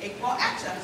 equal access.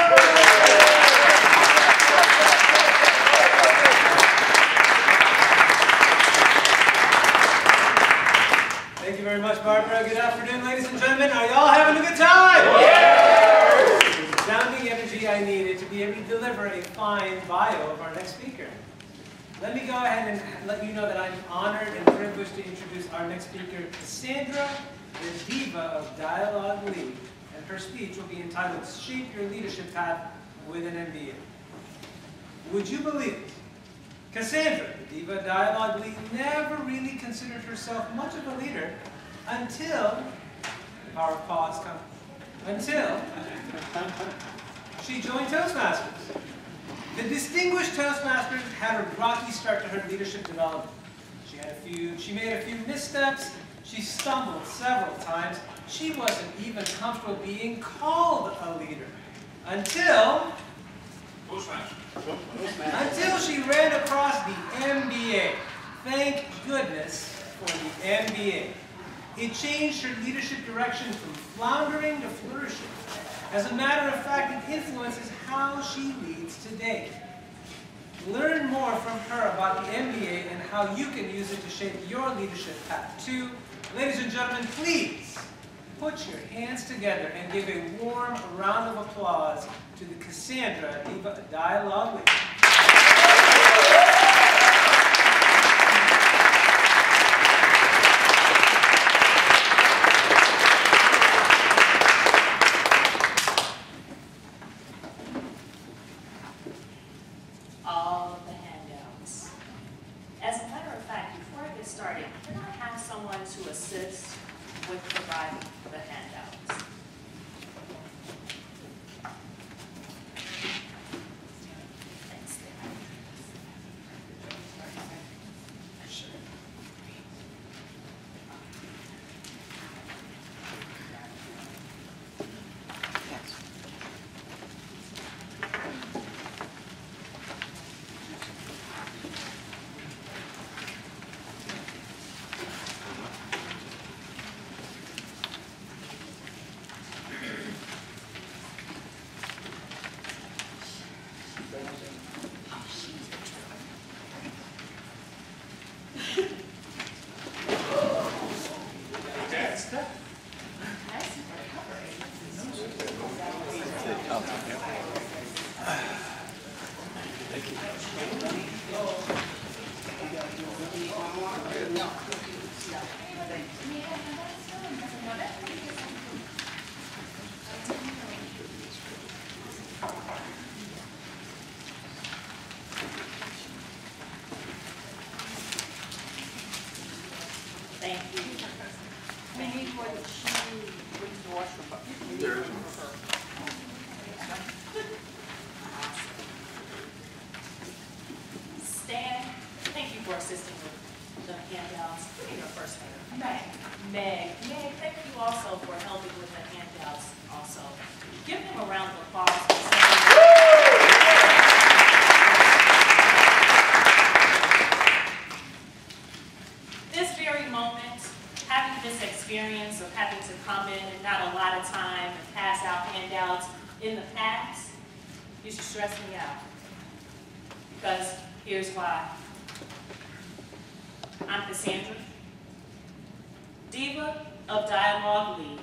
Thank you very much, Barbara. Good afternoon, ladies and gentlemen. Are y'all having a good time? Yeah! The resounding energy I needed to be able to deliver a fine bio of our next speaker. Let me go ahead and let you know that I'm honored and privileged to introduce our next speaker, Cassandra, the Diva of Dialog Lee, and her speech will be entitled, Shape Your Leadership Path with an MBA. Would you believe it? Cassandra, the Diva of Dialog Lee, never really considered herself much of a leader until, the power of pause comes, until she joined Toastmasters. The distinguished Toastmasters had a rocky start to her leadership development. She made a few missteps. She stumbled several times. She wasn't even comfortable being called a leader until she ran across the MBA. Thank goodness for the MBA. It changed her leadership direction from floundering to flourishing. As a matter of fact, it influences how she leads today. Learn more from her about the MBA and how you can use it to shape your leadership path too. Ladies and gentlemen, please put your hands together and give a warm round of applause to the Cassandra Diva of Dialog Lee. All of the handouts. As a matter of fact, before I get started, can I have someone to assist with providing the handouts? Thanks. Thank you. We need one to the washroom. There is one. Stan, thank you for assisting with the handouts. What is your first name? Meg. Meg, thank you also for helping with the handouts also. Give them a round of applause. This very moment, having this experience of having to come in and not a lot of time and pass out handouts in the past, used to stress me out. Because here's why. I'm Cassandra, Diva of Dialog Lee,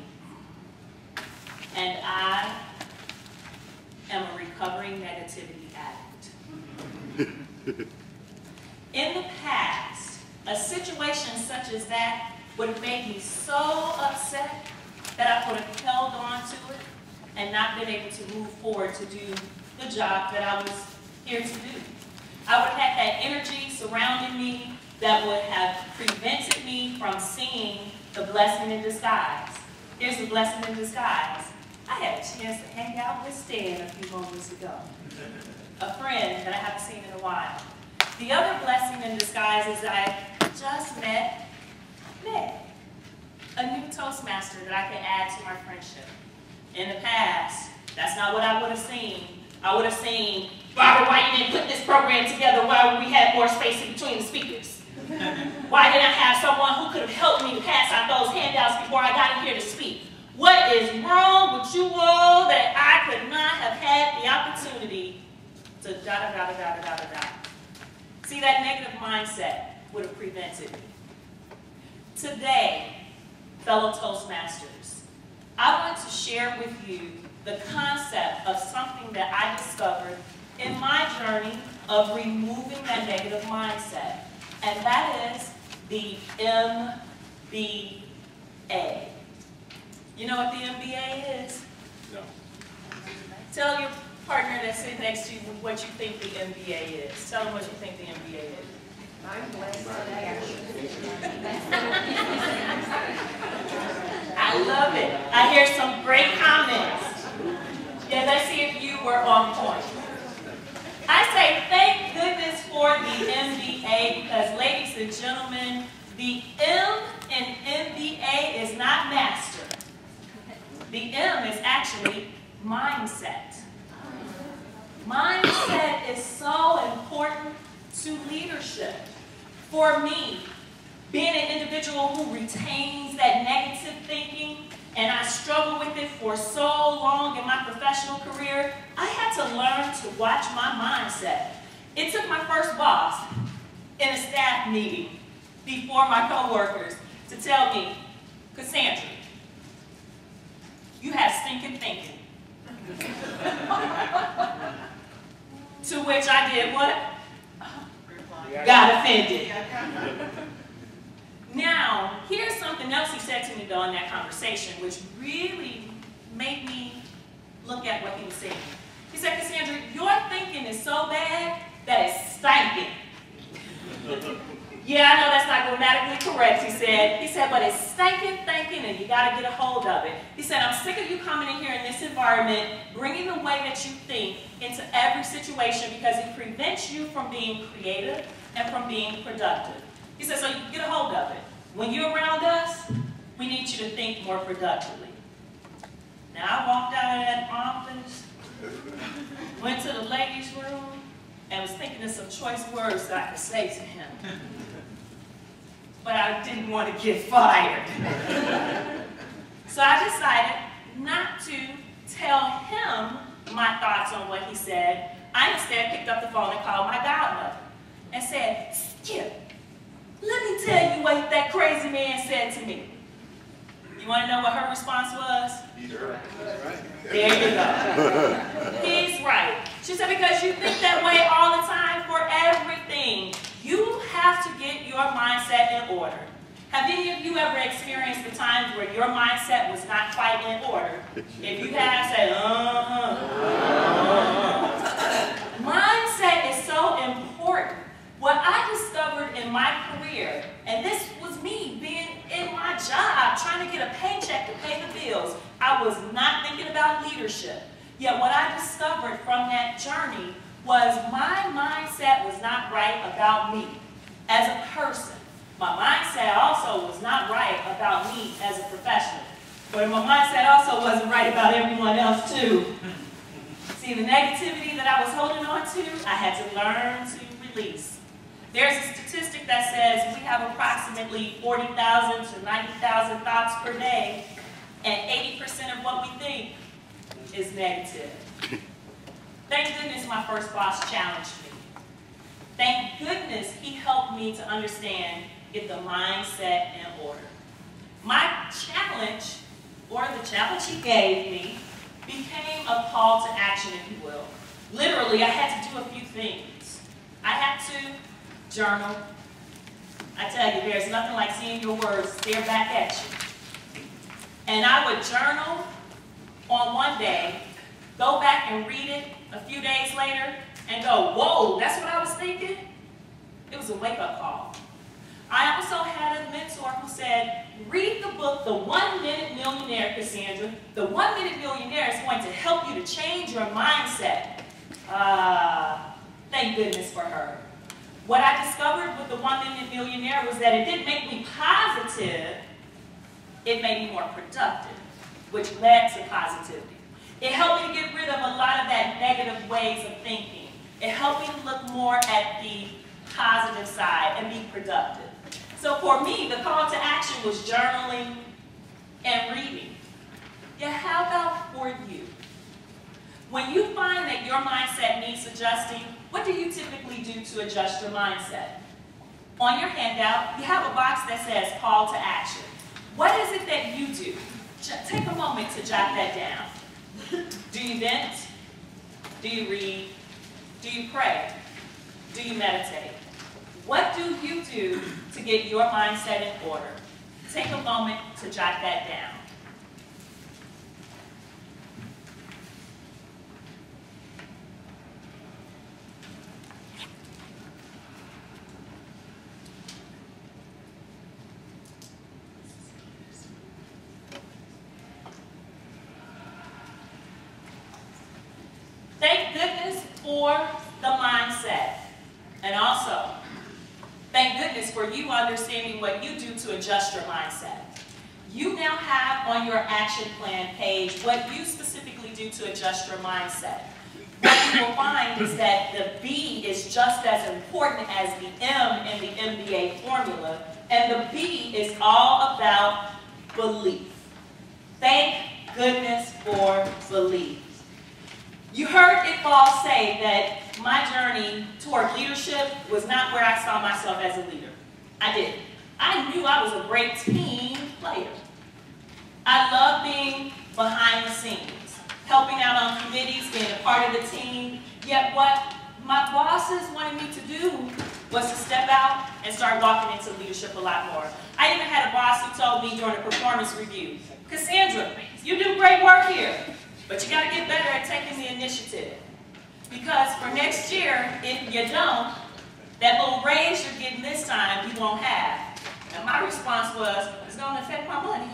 and I am a recovering negativity addict. In the past, a situation such as that would have made me so upset that I would have held on to it and not been able to move forward to do the job that I was here to do. I would have had that energy surrounding me that would have prevented me from seeing the blessing in disguise. Here's the blessing in disguise. I had a chance to hang out with Stan a few moments ago, a friend that I haven't seen in a while. The other blessing in disguise is that I just met Meg, a new Toastmaster that I could add to our friendship. In the past, that's not what I would have seen. I would have seen, Barbara, why you didn't put this program together while we had more space in between the speakers? Why didn't I have someone who could have helped me to pass out those handouts before I got in here to speak? What is wrong with you all that to da-da-da-da-da-da-da-da. See, that negative mindset would have prevented me. Today, fellow Toastmasters, I want to share with you the concept of something that I discovered in my journey of removing that negative mindset, and that is the MBA. You know what the MBA is? No. Tell your partner that's sitting next to you what you think the MBA is. Tell them what you think the MBA is. I love it. I hear some great comments. Yeah, let's see if you were on point. I say thank goodness for the MBA because, ladies and gentlemen, the M in MBA is not master. The M is actually mindset. Mindset is so important to leadership. For me, being an individual who retains that negative thinking, and I struggled with it for so long in my professional career, I had to learn to watch my mindset. It took my first boss in a staff meeting before my coworkers to tell me, Cassandra, you have stinking thinking. To which I did what? Got offended. Now, here's something else he said to me though in that conversation, which really made me look at what he was saying. He said, Cassandra, your thinking is so bad that it's stinking. Yeah, I know that's not grammatically correct, he said. He said, but it's stinking thinking and you got to get a hold of it. He said, I'm sick of you coming in here in this environment, bringing the way that you think into every situation because it prevents you from being creative and from being productive. He said, so you get a hold of it. When you're around us, we need you to think more productively. Now, I walked out of that office, went to the ladies' room, and was thinking of some choice words that I could say to him. But I didn't want to get fired. So I decided not to tell him my thoughts on what he said. I instead picked up the phone and called my godmother and said, Skip, let me tell you what that crazy man said to me. You want to know what her response was? He's right. There you go. He's right. She said, because you think that way all the time for everything. You have to get your mindset in order. Have any of you ever experienced the times where your mindset was not quite in order? If you have, say, Mindset is so important. What I discovered in my career, and this was me being in my job, trying to get a paycheck to pay the bills, I was not thinking about leadership. Yet what I discovered from that journey was my mindset was not right about me as a person. My mindset also was not right about me as a professional. But my mindset also wasn't right about everyone else too. See, the negativity that I was holding on to, I had to learn to release. There's a statistic that says we have approximately 40,000 to 90,000 thoughts per day, and 80% of what we think is negative. Thank goodness my first boss challenged me. Thank goodness he helped me to understand, get the mindset in order. My challenge, or the challenge he gave me, became a call to action, if you will. Literally, I had to do a few things. I had to journal. I tell you, there's nothing like seeing your words stare back at you. And I would journal on one day, go back and read it a few days later, and go, whoa, that's what I was thinking? It was a wake-up call. I also had a mentor who said, read the book, The 1 Minute Millionaire, Cassandra. The 1 Minute Millionaire is going to help you to change your mindset. Thank goodness for her. What I discovered with The 1 Minute Millionaire was that it didn't make me positive, it made me more productive, which led to positivity. It helped me to get rid of a lot of that negative ways of thinking. It helped me to look more at the positive side and be productive. So for me, the call to action was journaling and reading. Yeah, how about for you? When you find that your mindset needs adjusting, what do you typically do to adjust your mindset? On your handout, you have a box that says call to action. What is it that you do? Take a moment to jot that down. Do you vent? Do you read? Do you pray? Do you meditate? What do you do to get your mindset in order? Take a moment to jot that down. Thank goodness for the mindset. And also, thank goodness for you understanding what you do to adjust your mindset. You now have on your action plan page what you specifically do to adjust your mindset. What you will find is that the B is just as important as the M in the MBA formula, and the B is all about belief. Thank goodness for belief. You heard Iqbal say that my journey toward leadership was not where I saw myself as a leader. I didn't. I knew I was a great team player. I love being behind the scenes, helping out on committees, being a part of the team. Yet what my bosses wanted me to do was to step out and start walking into leadership a lot more. I even had a boss who told me during a performance review, Cassandra, you do great work here, but you got to get better at taking the initiative. Because for next year, if you don't, that little raise you're getting this time, you won't have. And my response was, it's going to affect my money.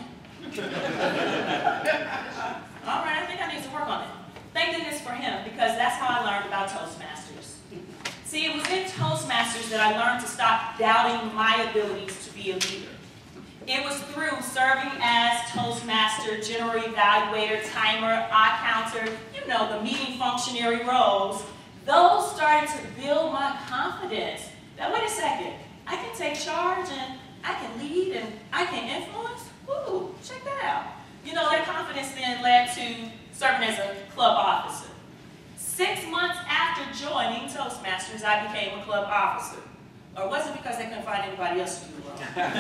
All right, I think I need to work on it. Thank goodness for him, because that's how I learned about Toastmasters. See, it was in Toastmasters that I learned to stop doubting my abilities to be a leader. It was through serving as Toastmaster, General Evaluator, Timer, Odd Counter, you know, the meeting functionary roles. Those started to build my confidence. Now, wait a second. I can take charge, and I can lead, and I can influence. Ooh, check that out. You know, that confidence then led to serving as a club officer. 6 months after joining Toastmasters, I became a club officer. Or was it because they couldn't find anybody else to do well?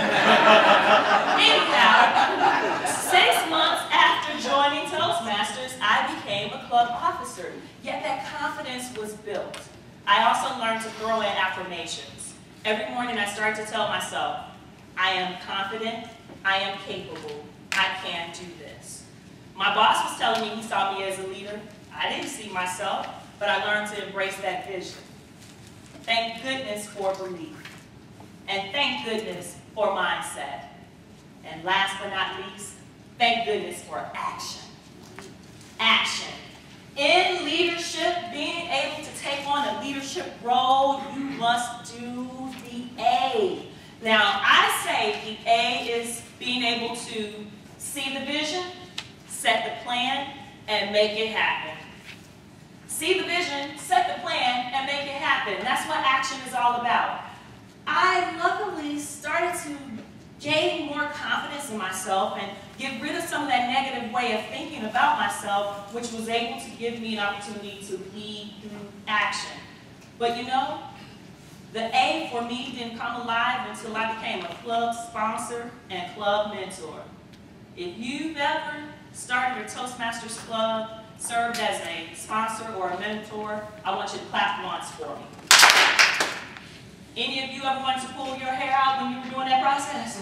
Anyhow, 6 months after joining Toastmasters, I became a club officer. Yet that confidence was built. I also learned to throw in affirmations. Every morning I started to tell myself, I am confident, I am capable, I can do this. My boss was telling me he saw me as a leader. I didn't see myself, but I learned to embrace that vision. Thank goodness for belief. And thank goodness for mindset. And last but not least, thank goodness for action. Action. In leadership, being able to take on a leadership role, you must do the A. Now, I say the A is being able to see the vision, set the plan, and make it happen. See the vision, set the plan, and make it happen. That's what action is all about. I luckily started to gain more confidence in myself and get rid of some of that negative way of thinking about myself, which was able to give me an opportunity to lead through action. But you know, the A for me didn't come alive until I became a club sponsor and club mentor. If you've ever started a Toastmasters club, served as a sponsor or a mentor, I want you to clap once for me. Any of you ever wanted to pull your hair out when you were doing that process?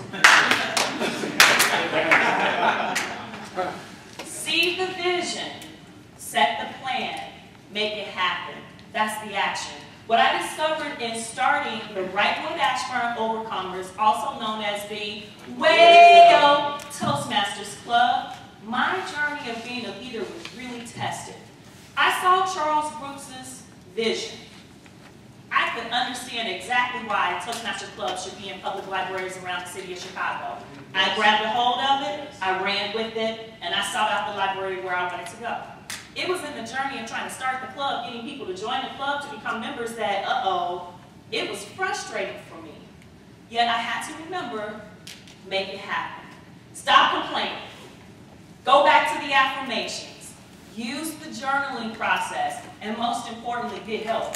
See the vision, set the plan, make it happen. That's the action. What I discovered in starting the Wrightwood Ashburn Overcomers, also known as the Wayo Toastmasters Club, my journey of being a leader was really tested. I saw Charles Brooks's vision. I could understand exactly why Toastmasters clubs should be in public libraries around the city of Chicago. I grabbed a hold of it, I ran with it, and I sought out the library where I wanted to go. It was in the journey of trying to start the club, getting people to join the club to become members that, it was frustrating for me. Yet I had to remember, make it happen. Stop complaining. Go back to the affirmations. use the journaling process, and most importantly, get help.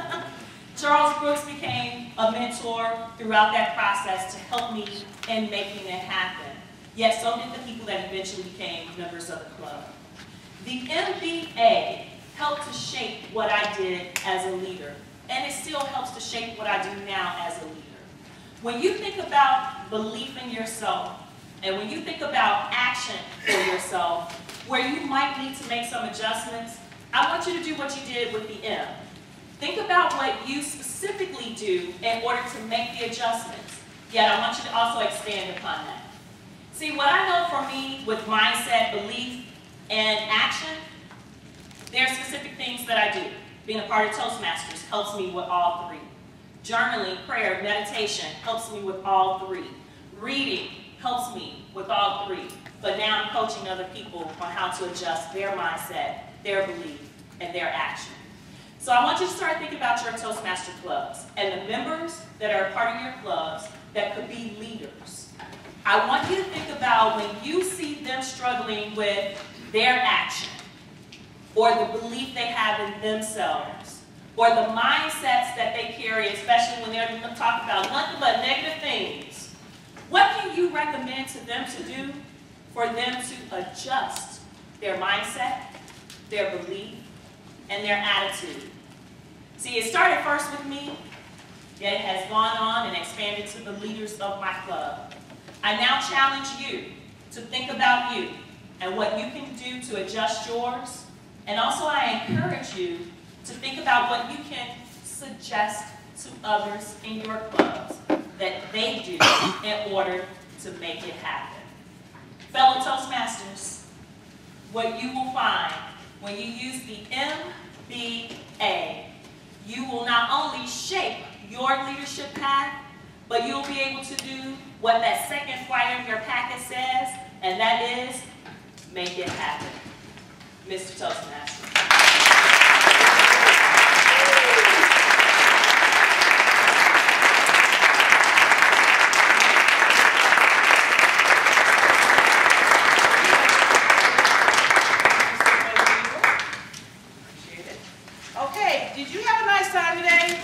Charles Brooks became a mentor throughout that process to help me in making it happen. Yet so did the people that eventually became members of the club. The MBA helped to shape what I did as a leader, and it still helps to shape what I do now as a leader. When you think about belief in yourself, and when you think about action for yourself, where you might need to make some adjustments, I want you to do what you did with the M. Think about what you specifically do in order to make the adjustments. Yet I want you to also expand upon that. See, what I know for me with mindset, belief, and action, there are specific things that I do. Being a part of Toastmasters helps me with all three. Journaling, prayer, meditation helps me with all three. Reading helps me with all three. But now I'm coaching other people on how to adjust their mindset, their belief, and their action. So I want you to start thinking about your Toastmaster clubs and the members that are a part of your clubs that could be leaders. I want you to think about when you see them struggling with their action, or the belief they have in themselves, or the mindsets that they carry, especially when they're talking about nothing but negative things. What can you recommend to them to do for them to adjust their mindset, their belief, and their attitude? See, it started first with me, yet it has gone on and expanded to the leaders of my club. I now challenge you to think about you and what you can do to adjust yours. And also I encourage you to think about what you can suggest to others in your clubs that they do in order to make it happen. Fellow Toastmasters, what you will find when you use the MBA, you will not only shape your leadership path, but you'll be able to do what that second flyer in your packet says, and that is, make it happen. Mr. Toastmaster. Okay, did you have a nice time today?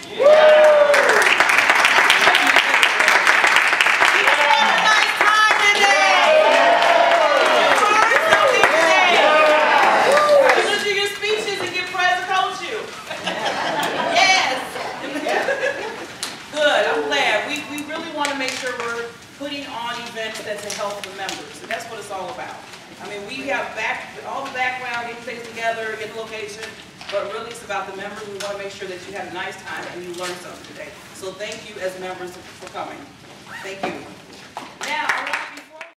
Putting on events that to help the members, and that's what it's all about. I mean, we have all the background, get things together, get the location, but really it's about the members. We want to make sure that you had a nice time and you learned something today. So thank you as members for coming. Thank you.